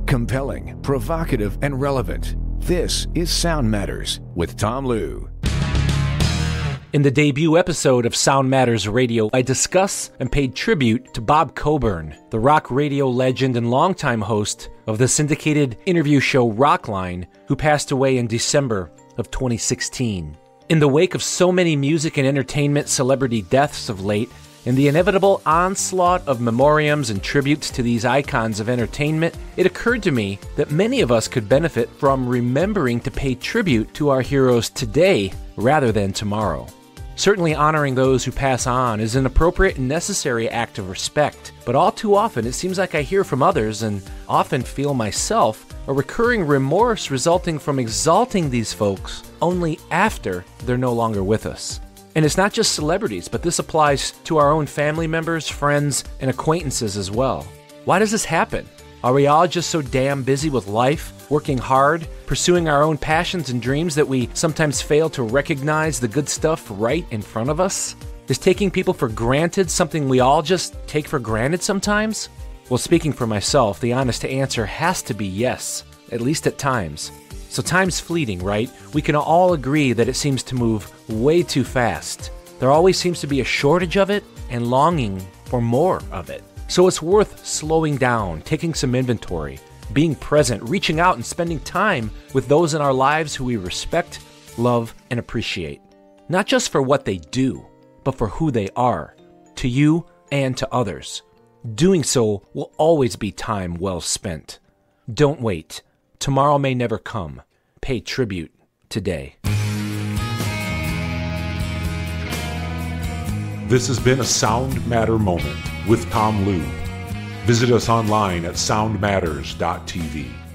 Compelling, provocative, and relevant. This is Sound Matters with Tom Liu. In the debut episode of Sound Matters Radio, I discuss and paid tribute to Bob Coburn, the rock radio legend and longtime host of the syndicated interview show Rockline, who passed away in December of 2016. In the wake of so many music and entertainment celebrity deaths of late, and the inevitable onslaught of memoriams and tributes to these icons of entertainment, it occurred to me that many of us could benefit from remembering to pay tribute to our heroes today rather than tomorrow. Certainly honoring those who pass on is an appropriate and necessary act of respect, but all too often it seems like I hear from others, and often feel myself, a recurring remorse resulting from exalting these folks only after they're no longer with us. And it's not just celebrities, but this applies to our own family members, friends, and acquaintances as well. Why does this happen? Are we all just so damn busy with life, working hard, pursuing our own passions and dreams that we sometimes fail to recognize the good stuff right in front of us? Is taking people for granted something we all just take for granted sometimes? Well, speaking for myself, the honest answer has to be yes, at least at times. So time's fleeting, right? We can all agree that it seems to move way too fast. There always seems to be a shortage of it and longing for more of it. So it's worth slowing down, taking some inventory, being present, reaching out and spending time with those in our lives who we respect, love, and appreciate. Not just for what they do, but for who they are, to you and to others. Doing so will always be time well spent. Don't wait. Tomorrow may never come. Pay tribute today. This has been a Sound Matter moment with Tom Liu. Visit us online at soundmatters.tv.